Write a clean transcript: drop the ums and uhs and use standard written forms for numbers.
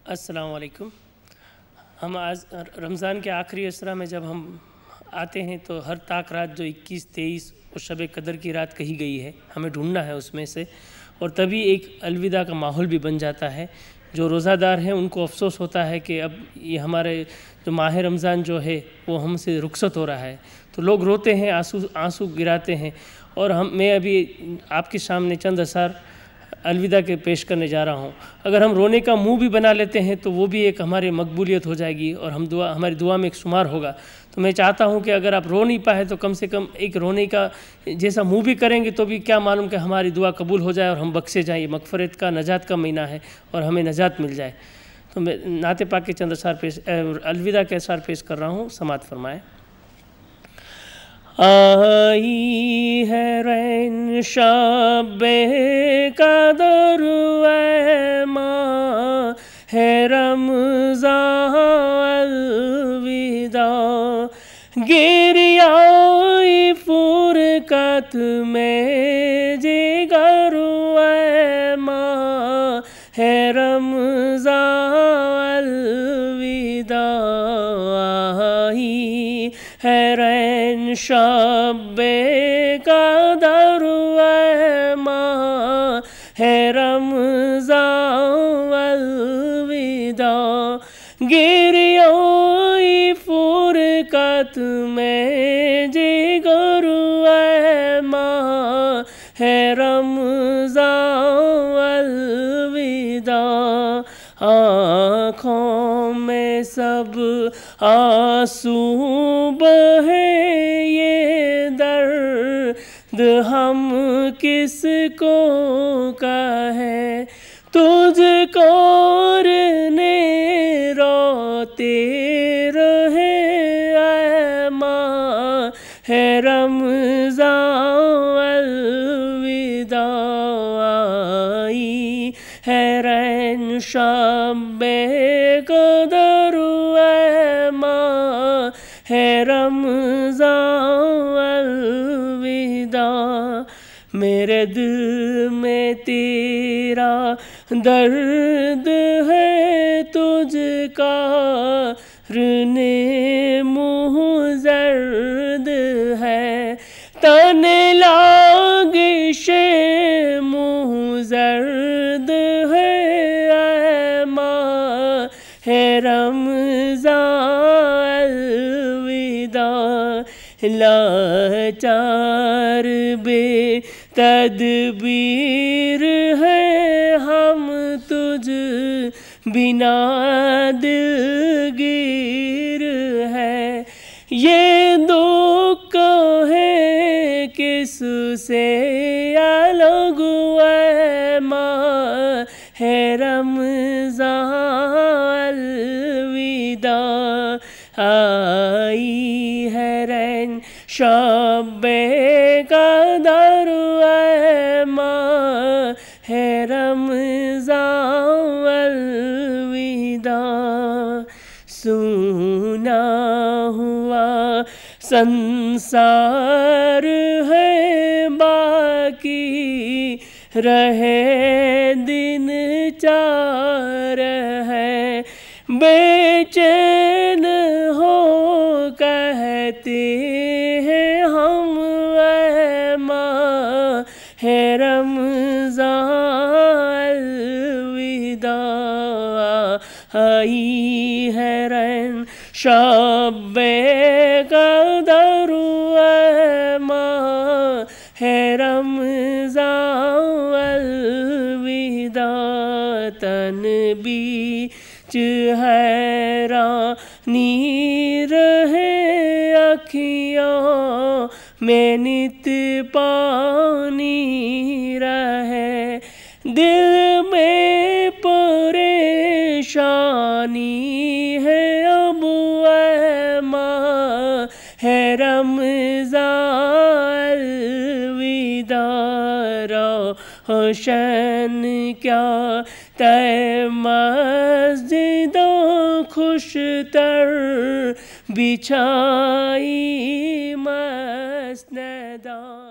السلام علیکم۔ ہم آج رمضان کے آخری اسرہ میں جب ہم آتے ہیں تو ہر طاق رات جو 21، 23 اور شب قدر کی رات کہی گئی ہے ہمیں ڈھونڈنا ہے اس میں سے، اور تبھی ایک الوداع کا ماحول بھی بن جاتا ہے۔ جو روزہ دار ہیں ان کو افسوس ہوتا ہے کہ اب یہ ہمارے جو ماہ رمضان جو ہے وہ ہم سے رخصت ہو رہا ہے، تو لوگ روتے ہیں، آنسو گراتے ہیں، اور میں ابھی آپ کے سامنے چند اثار الوداع کے پیش کرنے جا رہا ہوں۔ اگر ہم رونے کا منہ بھی بنا لیتے ہیں تو وہ بھی ایک ہماری مقبولیت ہو جائے گی اور ہماری دعا میں ایک شمار ہوگا۔ تو میں چاہتا ہوں کہ اگر آپ رو نہیں پائے تو کم سے کم ایک رونے کا جیسا منہ بھی کریں گے تو بھی کیا معلوم کہ ہماری دعا قبول ہو جائے اور ہم بخشے جائیں۔ یہ مغفرت کا، نجات کا مہینہ ہے اور ہمیں نجات مل جائے۔ تو میں نعت پاک کے چند الوداع کے اثار پیش کر رہا ہوں، سماعت فرمائیں۔ آئی ہے رین شب قدر اے ماہ رمضان الوداع، گریائی فرقت میں جگر اے ماہ رمضان الوداع، آئی ہے رین شب قدر اے ماہ رمضان الوداع، گریائی فرقت میں جگر اے ماہ رمضان الوداع، آنکھوں میں سب آنسو بہے، یہ درد ہم کس کو کہیں، تجھ کو نے روتے رہے اے ماہ رمضان الوداع، آئی ہے رین شب قدر اے ماہ رمضان الوداع، میرے دل میں تیرا درد ہے، تجھ کا رنے منہ زرد ہے، تن لاغش منہ زرد ہے اے ماہ رمضان الوداع، لاچار بے تدبیر ہے ہم، تجھ بنا دلگیر ہے، یہ دکھ ہے کس سے الگ اے ماہ رمضان الوداع، آئی ہے رین شب قدر اے ماہ رمضان الوداع، سونا ہوا سنسار ہے، باقی رہے دن چار ہے، بے چین ہو کہتے ہیں ہم اے ماہ رمضان الوداع، آئی ہے رین شب قدر اے ماہ رمضان الوداع، تن بیچ حیرانی رہے، اکھیوں میں نت پانی رہے، دل میں پریشانی ہے اب اے ماہ رمضان الوداع، روشن کیا تے مسجدوں، خوش تر بچھائی مسنداں۔